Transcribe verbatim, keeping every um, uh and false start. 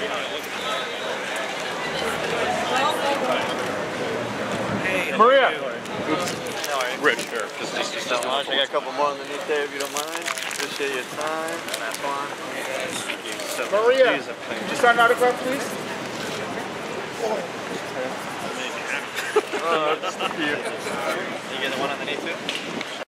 Hey, Maria. Rich here. Just, just, just So much. I got a couple more underneath there if you don't mind. Appreciate your time. That's fun. Thank you so Maria, much. could you sign an autograph, please? Oh, that's cute. You get the one underneath too?